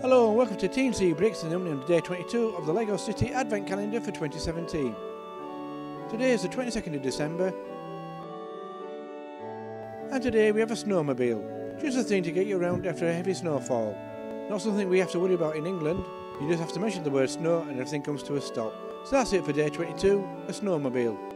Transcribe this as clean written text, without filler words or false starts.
Hello and welcome to Team C Bricks and the opening of day 22 of the LEGO City Advent Calendar for 2017. Today is the 22nd of December and today we have a snowmobile. Just a thing to get you around after a heavy snowfall. Not something we have to worry about in England, you just have to mention the word snow and everything comes to a stop. So that's it for day 22, a snowmobile.